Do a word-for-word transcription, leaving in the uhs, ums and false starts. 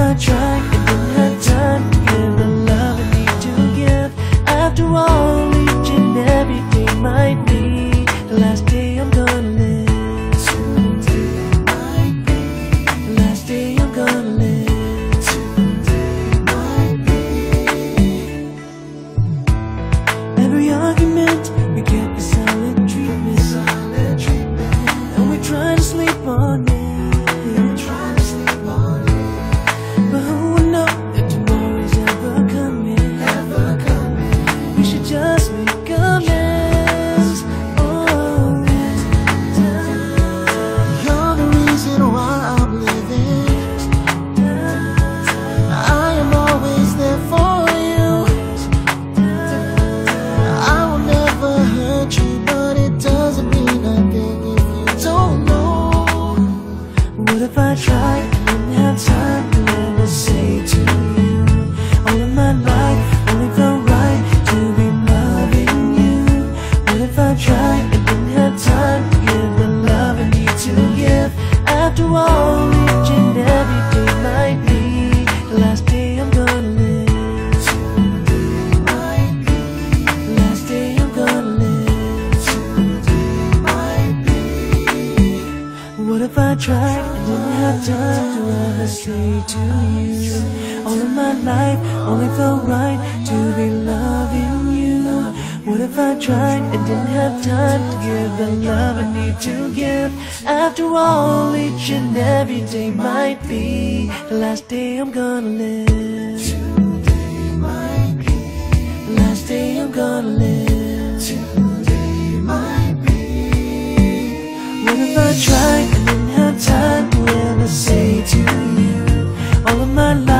I tried and didn't have time to give the love I need to give? After all, each and every day might be the last day I'm gonna live. Today might be the last day I'm gonna live. Today might be. Every argument we get is silent treatment, silent treatment, and we try to sleep on it. What if I tried and didn't have time to ever say to you? All of my life only felt right to be loving you. What if I tried and didn't have time to give the love I need to give? After all, each and every day might be the last day I'm gonna live. Today might be the last day I'm gonna live. Today might be. What if I tried and didn't have time to ever say to you? All of my life only felt right to be loving you. What if I tried and didn't have time to give the love I need to give? After all, each and every day might be the last day I'm gonna live. Today might be the last day I'm gonna live. Today might be. What if I tried and didn't have time to ever say to you? All of my life